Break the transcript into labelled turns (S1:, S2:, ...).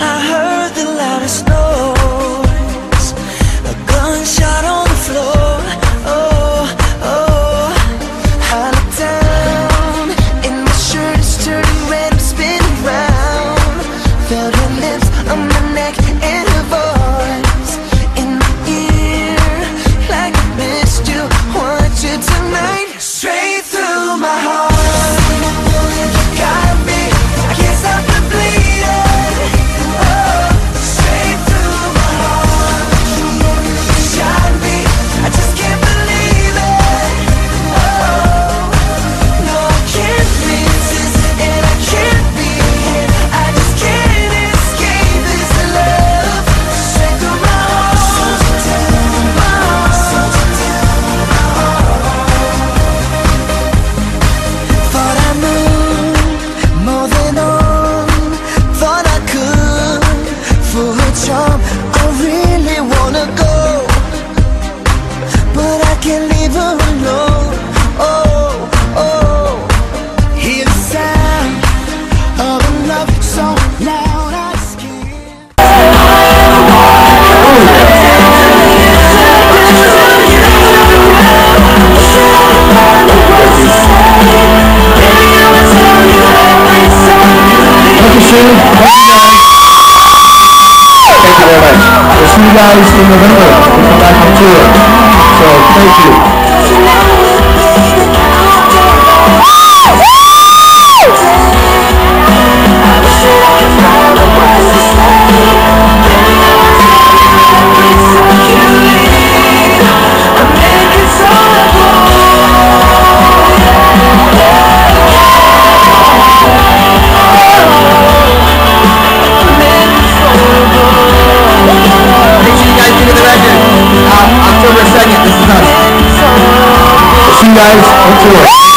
S1: I heard the loudest noise, a gunshot on the floor. Oh, oh, I look down, and my shirt is turning red, I'm spinning round. Felt her lips on my neck and her voice in my ear, like I missed you, want you tonight. Straight through my heart, got me, I can't stop the bleeding. Oh, straight through my heart, shot me, I just can't believe it. Oh, no, I can't resist, and I can't be hit. I just can't escape this love. Straight through my heart, my heart. Thought I knew more than on, thought I could fool her charm. I really wanna go, but I can't leave her alone. Oh, oh, hear the sound of a love so loud I scream.
S2: Thank you very much. We'll see you guys in November. We'll come back on tour. So, thank you. October 2nd, this is us. See you guys on tour.